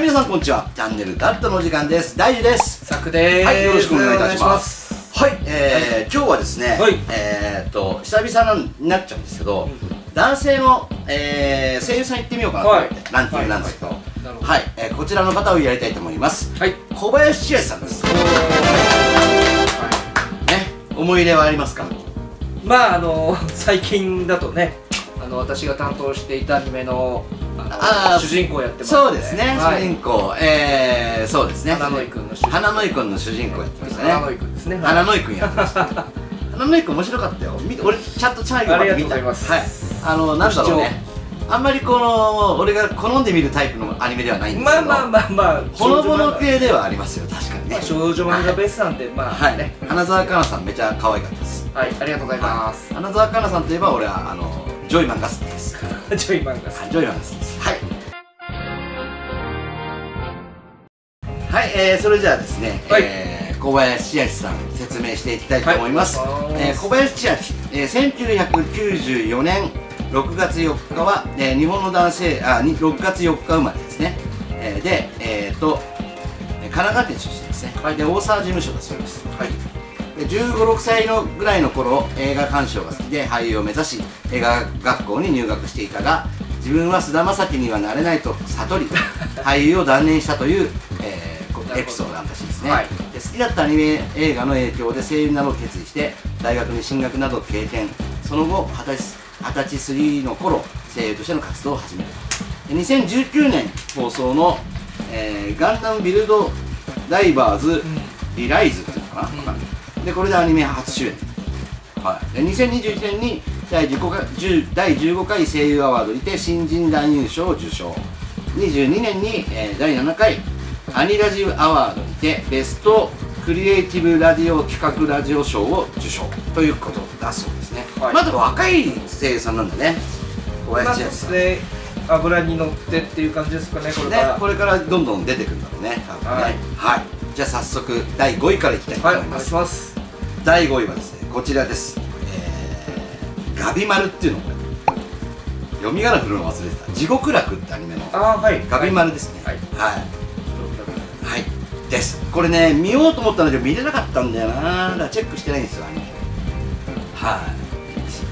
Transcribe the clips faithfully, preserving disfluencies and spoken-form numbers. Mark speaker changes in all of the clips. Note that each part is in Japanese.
Speaker 1: 皆さんこんにちは。チャンネルダットのお時間です。大樹です。
Speaker 2: さくです。
Speaker 1: はい、よろしくお願いいたします。はい、えー、今日はですね、はい、えーっと久々になっちゃうんですけど、うん、男性の、えー、声優さん行ってみようかなと思って、はい、ランキングなんですけど、はい、はい、えー、こちらの方をやりたいと思います。はい、小林千秋さんです。はい、ね、思い入れはありますか？
Speaker 2: まああの最近だとね、あの私が担当していたアニメのあ主人公やってます。
Speaker 1: そうですね、主人公、えー、そうですね、
Speaker 2: 花の井くんの主人公、
Speaker 1: 花の井くんの主人公やってましたね。
Speaker 2: 花の井くんですね。
Speaker 1: 花の井くんやってました。花の井くん面白かったよ。俺ちゃんと最後まで見た。はい、あのなんだろうね、あんまりこの俺が好んで見るタイプのアニメではないんですけど、
Speaker 2: まあまあまあまあ
Speaker 1: ほのぼの系ではありますよ、確かにね。
Speaker 2: 少女漫画ベースなんで、まあね、
Speaker 1: 花澤香菜さんめちゃ可愛かったです。
Speaker 2: はい、ありがとうございます。
Speaker 1: 花澤香菜さんといえば俺はあのジョイマンが好きです。
Speaker 2: ジョイマンが好き。
Speaker 1: ジョイマンが好きです。はい。はい、えー、それじゃあですね、はい、えー、小林千秋さん説明していきたいと思います。はい、えー、小林千秋、えー、せんきゅうひゃくきゅうじゅうよねんろくがつよっかは、えー、日本の男性、あ、ろくがつよっか生まれですね。えー、で、えーと、神奈川県出身ですね。はい、で、大沢事務所だそうです。はい。で、じゅうご、ろくさいのぐらいの頃、映画鑑賞が好きで俳優を目指し、映画学校に入学していたが、自分は菅田将暉にはなれないと悟り、俳優を断念したという、えーエピソードなんらしいですね。はい、で好きだったアニメ映画の影響で声優などを決意して大学に進学などを経験、その後二十歳過ぎの頃声優としての活動を始める。でにせんじゅうきゅうねん放送の、えー、ガンダムビルドダイバーズリライズっていうのかな、うん、でこれでアニメ初主演、はい、でにせんにじゅういちねんにだいじゅうごかい声優アワードにて新人男優賞を受賞。にじゅうにねんに、えー、だいななかいアニラジアワードにてベストクリエイティブラジオ企画ラジオ賞を受賞ということだそうですね。はい、まだ若い声優さんなんだね、小林千秋さん。
Speaker 2: で油に乗ってっていう感じですかね、これから。
Speaker 1: ね、これからどんどん出てくるんだろうね、多分ね。はい、はい、じゃあ早速だいごいからいきたいと思います。
Speaker 2: はい、お願いします。
Speaker 1: だいごいはですね、こちらです。えー、ガビマルっていうのこれ読み仮名振るの忘れてた。地獄楽ってアニメの
Speaker 2: あ、はい、
Speaker 1: ガビマルですね。はい、はいはい、です。これね、見ようと思ったんだけど見れなかったんだよな。だからチェックしてないんですよ、アニメ。はい、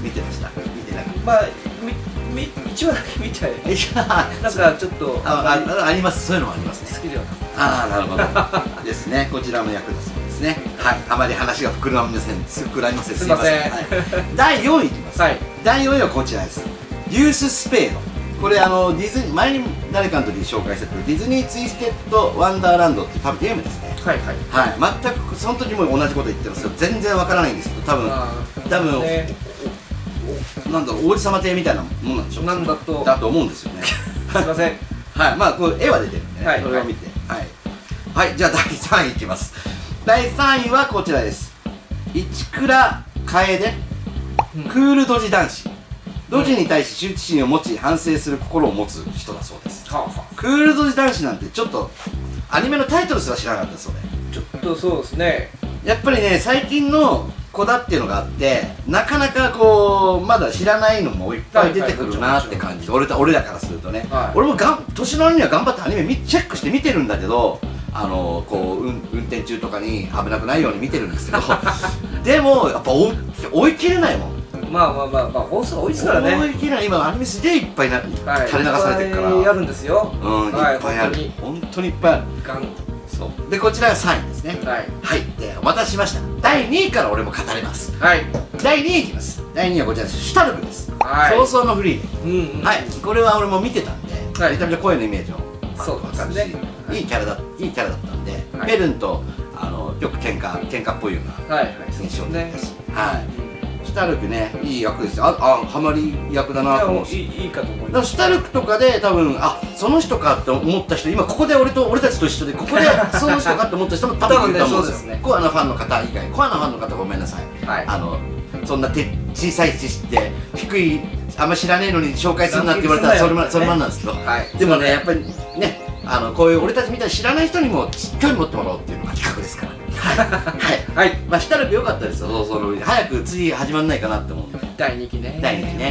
Speaker 1: 見てました。見てなかった。
Speaker 2: まあ、み、み、一話だけ見ちゃえ。なんかちょっと
Speaker 1: あ、あ、あります。そういうのもありますね。
Speaker 2: 好きではなかった。
Speaker 1: ああ、なるほど。ですね。こちらの役だそうですね。はい、あまり話が膨らみません。膨らみません。
Speaker 2: すみません。
Speaker 1: だいよんいいきます。はい。だいよんいはこちらです。ユーススペード。これあのディズニー、前に誰かの時に紹介したけど、ディズニーツイステッドワンダーランドって多分ゲームですね。はいはいはい、全くその時も同じこと言ってますけど全然わからないんですけど、多分多分、ね、なんだろう、王子様邸みたいなもんなんでしょう。
Speaker 2: なんだと
Speaker 1: だと思うんですよね。
Speaker 2: すいません。はい、
Speaker 1: まあこれ絵は出てるんで、ね、はい、それを見て、はい、はい、じゃあだいさんいいきます。だいさんいはこちらです。市倉楓、クールドジ男子。ドジに対し羞恥心を持ち反省する心を持つ人だそうです。はあはあ、クールドジ男子なんてちょっとアニメのタイトルすら知らなかったです。それ
Speaker 2: ちょっとそうですね。や
Speaker 1: っぱりね、最近の子だっていうのがあってなかなかこうまだ知らないのもいっぱい出てくるなって感じ。俺ら俺らからするとね、はい、俺もがん年の割には頑張ってアニメチェックして見てるんだけど、あのこう、うん、運転中とかに危なくないように見てるんですけどでもやっぱ追追い切れないもん。
Speaker 2: まあまあまあまあ放送多いですからね。
Speaker 1: 追い切れない。今アニメすげえいっぱいな、はい、垂れ流されてるから。
Speaker 2: いっぱいあるんですよ。
Speaker 1: うん、いっぱいある。本当にいっぱいある。そうで、こちらがさんいですね。はい、はい、でお待たせしました。だいにいから俺も語れます。はい、だいにいいきます。だいにいはこちらです。シュタルクです。はい、早々のフリーで、はい、これは俺も見てたんで、めちゃめちゃ声のイメージもそうですね。いいキャラだいいキャラだったんで、ベルンとあのよく喧嘩喧嘩っぽいような印象でしたし、はい。シュタルクね、いい役ですよ。あ、あ、ハマり役だなと思うし、
Speaker 2: いいかと思います。
Speaker 1: シュタルクとかで多分、あ、その人かって思った人、今ここで俺と俺たちと一緒でここでその人かって思った人も多分いると思うんですよ。コアなファンの方以外、コアなファンの方ごめんなさい。はい、あのそんなて小さい知識で低い、あんま知らねえのに紹介するなって言われたらそれまそれまんなんですけど、でもね、やっぱりね、あのこういう俺たちみたいに知らない人にもしっかり持ってもらおうっていうのが企画ですから。はいはい、まあシュタルク良かったですよ。そうそう、早く次始まんないかなって思うんで。
Speaker 2: だいにきね。
Speaker 1: だいにきね。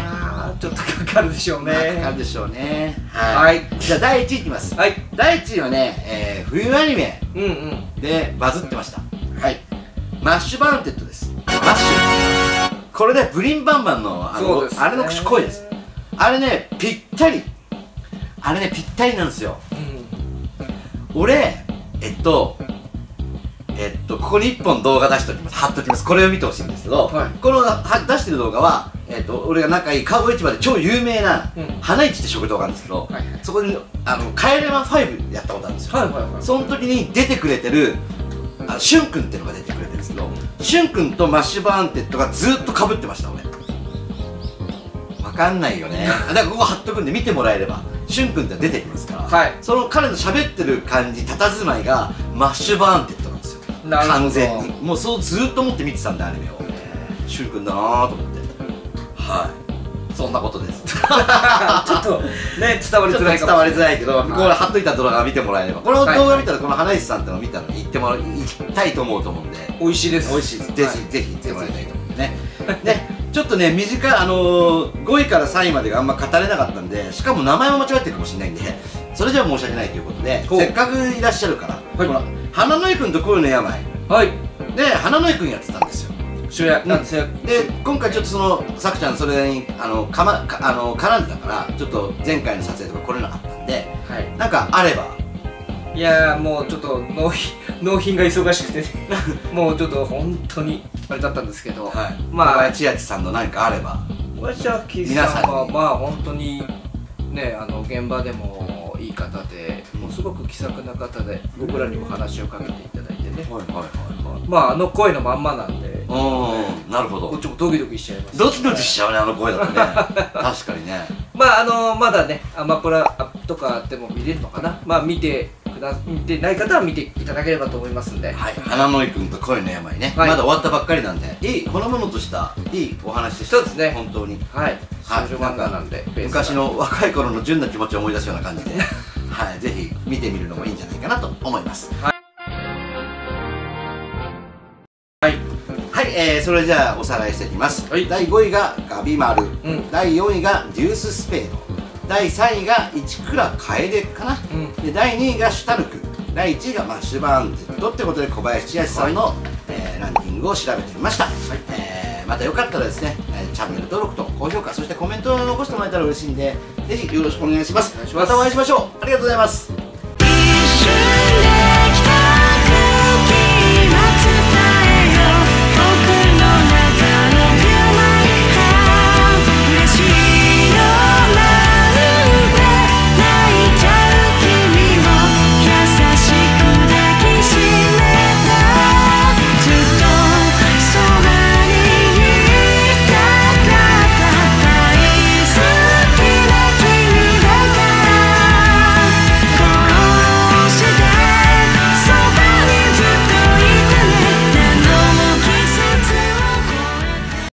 Speaker 2: あちょっとかかるでしょうね。
Speaker 1: まあかかるでしょうね。
Speaker 2: は
Speaker 1: はいい。じゃあだいいちいいきます。
Speaker 2: はい。
Speaker 1: だいいちいはね、えー冬アニメ
Speaker 2: うんうん。
Speaker 1: でバズってました。はい。マッシュバーンテッドです。マッシュ。これね、ブリンバンバンのあの、
Speaker 2: そうですね、
Speaker 1: あれの声です。あれね、ぴったり。あれね、ぴったりなんですよ。
Speaker 2: うん、
Speaker 1: 俺、えっと、えっと、ここにいっぽん動画出しておきます。貼っときます。これを見てほしいんですけど、はい、このは出してる動画は、えっと、俺が仲いいカウボーイ市場で超有名な、うん、花市って食堂があるんですけど、はいはい、そこに、あの、帰れまファイブやったことあるんですよ。はいはいはい、その時に出てくれてる、あしゅんくんっていうのが出てくれてるんですけど、しゅんくんとマッシュバーンテッドがずっと被ってました、俺。わかんないよね。だからここ貼っとくんで見てもらえれば。しゅんくんって出てきますから、はい、その彼の喋ってる感じ、佇まいがマッシュバーンテッドなんですよ。完全に。もうそうずっと思って見てたんで、アニメを。しゅんくんだなぁと思って。はい。そんなことです。ちょ
Speaker 2: っとね、伝わりづらいかもしれない。伝わりづらい
Speaker 1: けど、これ貼っといた動画見てもらえれば。この動画見たら、この花石さんってのを見たら行ってもらいたいと思うと思うんで。
Speaker 2: 美味しいです。
Speaker 1: 美味しいです。ぜひぜひ行ってもらいたいと思うんでね。ね。ちょっとね、短い、あのー、ごいからさんいまでがあんま語れなかったんで、しかも名前も間違ってるかもしれないんで、それじゃ申し訳ないということで、せっかくいらっしゃるから、はい、この花の井くんと恋の病、はい、で花の井くんやってたんですよ。
Speaker 2: 主役なんですよ。
Speaker 1: で、今回ちょっとそのさくちゃんそれにあのかまかあの絡んでたから、ちょっと前回の撮影とか来れなかったんで、はい、なんかあれば。
Speaker 2: いやー、もうちょっと納品納品が忙しくてねもうちょっと本当にあれだったんですけど、はい、
Speaker 1: まあ小林千秋さんの何かあれば。
Speaker 2: 小林千秋さんはまあ本当にね、あの現場でもいい方で、もうすごく気さくな方で、僕らにも話をかけていただいてね、まああの声のまんまなんで、
Speaker 1: うん、なるほど。
Speaker 2: こっちもドキドキしちゃいます。
Speaker 1: ドキドキしちゃうね、あの声だとね。確かにね。
Speaker 2: まああのまだね、アマプラとかでも見れるのかな。まあ見て見てない方は見ていただければと思いますんで、
Speaker 1: はい、花の井くんと恋の病ね、はい、まだ終わったばっかりなんで、いいほのぼのとしたいいお話でした。
Speaker 2: そうですね、
Speaker 1: 本当に。
Speaker 2: はい、少女漫画なんで、
Speaker 1: 昔の若い頃の純な気持ちを思い出すような感じで、はい、ぜひ見てみるのもいいんじゃないかなと思います。はい、はい、はい、えー、それじゃあおさらいしていきます。はい、だいごいがガビマル、うん、だいよんいがデューススペード、だいさんいが市倉楓かな、うん、でだいにいがシュタルク、だいいちいがマッシュバーンテッドってことで小林千秋さんの、はい、えー、ランキングを調べてみました。はい、えー、またよかったらですね、チャンネル登録と高評価、そしてコメントを残してもらえたら嬉しいんで、ぜひよろしくお願いします。またお会いしましょう。ありがとうございます。